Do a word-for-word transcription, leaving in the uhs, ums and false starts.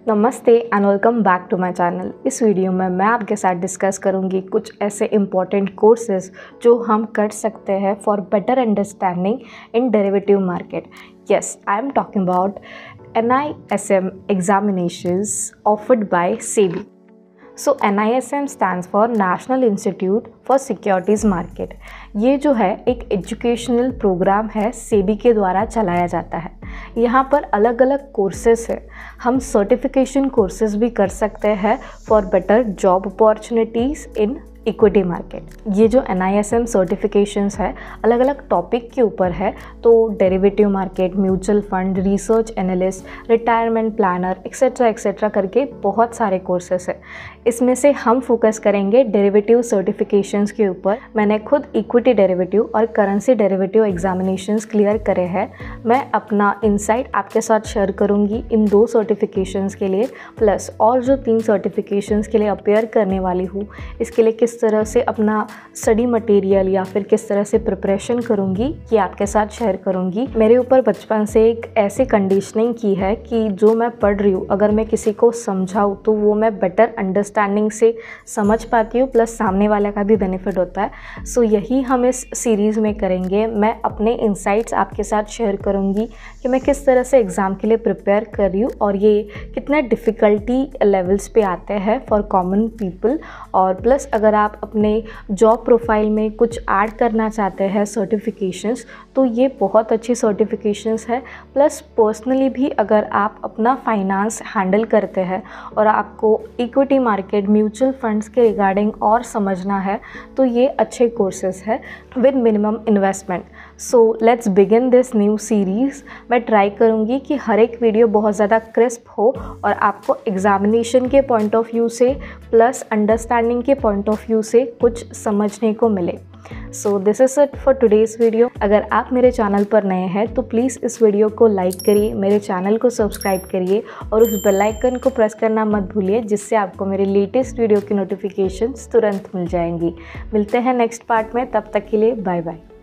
नमस्ते and welcome back to my channel. इस video में मैं आपके साथ डिस्कस करूंगी कुछ ऐसे इम्पॉर्टेंट कोर्सेज जो हम कर सकते हैं for better understanding in derivative market. Yes, I am talking about N I S M examinations offered by SEBI. So N I S M stands for National Institute for Securities Market. ये जो है एक educational programme है, सेबी के द्वारा चलाया जाता है। यहाँ पर अलग अलग कोर्सेस है। हम सर्टिफिकेशन कोर्सेज भी कर सकते हैं for better job opportunities in equity market. ये जो N I S M certifications है अलग अलग टॉपिक के ऊपर है, तो derivative market, mutual fund, research analyst, retirement planner etcetera etcetera करके बहुत सारे कोर्सेस है। इसमें से हम फोकस करेंगे डेरिवेटिव सर्टिफिकेशंस के ऊपर। मैंने खुद इक्विटी डेरिवेटिव और करेंसी डेरिवेटिव एग्जामिनेशंस क्लियर करे हैं। मैं अपना इंसाइट आपके साथ शेयर करूँगी इन दो सर्टिफिकेशंस के लिए, प्लस और जो तीन सर्टिफिकेशंस के लिए अपेयर करने वाली हूँ इसके लिए किस तरह से अपना स्टडी मटेरियल या फिर किस तरह से प्रिपरेशन करूँगी ये आपके साथ शेयर करूँगी। मेरे ऊपर बचपन से एक ऐसी कंडीशनिंग की है कि जो मैं पढ़ रही हूँ अगर मैं किसी को समझाऊँ तो वो मैं बेटर अंडरस्टैंडिंग से समझ पाती हूँ, प्लस सामने वाले का भी बेनिफिट होता है। सो यही हम इस सीरीज़ में करेंगे। मैं अपने इंसाइट्स आपके साथ शेयर करूँगी कि मैं किस तरह से एग्ज़ाम के लिए प्रिपेयर कर रही हूँ और ये कितने डिफ़िकल्टी लेवल्स पे आते हैं फॉर कॉमन पीपल। और प्लस अगर आप अपने जॉब प्रोफाइल में कुछ ऐड करना चाहते हैं सर्टिफिकेशंस, तो ये बहुत अच्छी सर्टिफिकेशंस है। प्लस पर्सनली भी अगर आप अपना फाइनेंस हैंडल करते हैं और आपको इक्विटी मार्केट, म्यूचुअल फंड्स के रिगार्डिंग और समझना है तो ये अच्छे कोर्सेज है with minimum investment. So let's begin this new series. मैं ट्राई करूँगी कि हर एक वीडियो बहुत ज़्यादा क्रिस्प हो और आपको एग्जामिनेशन के पॉइंट ऑफ व्यू से प्लस अंडरस्टैंडिंग के पॉइंट ऑफ व्यू से कुछ समझने को मिले। So this is it for today's video. अगर आप मेरे चैनल पर नए हैं तो प्लीज़ इस वीडियो को लाइक करिए, मेरे चैनल को सब्सक्राइब करिए और उस बेल आइकन को प्रेस करना मत भूलिए, जिससे आपको मेरे लेटेस्ट वीडियो की नोटिफिकेशंस तुरंत मिल जाएंगी। मिलते हैं नेक्स्ट पार्ट में, तब तक के लिए बाय बाय।